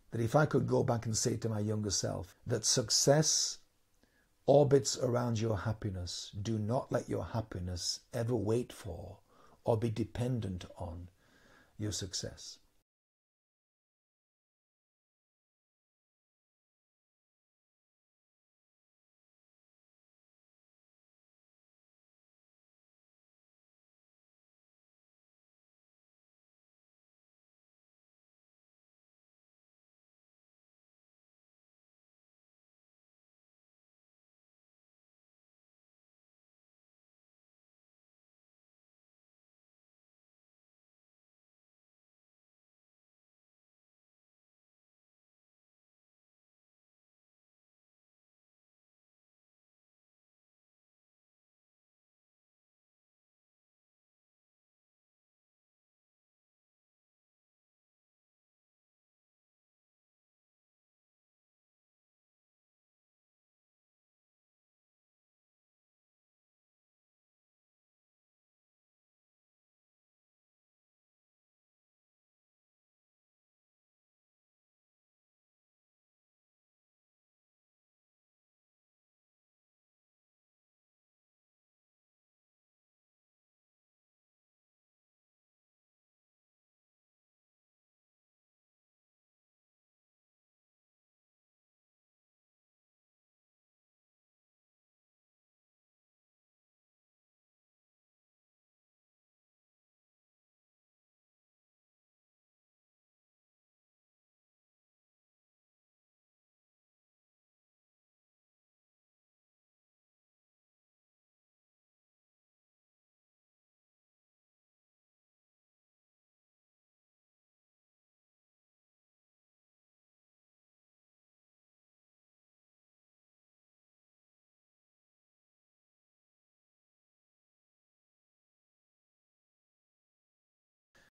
that if I could go back and say to my younger self that success orbits around your happiness, do not let your happiness ever wait for or be dependent on your success.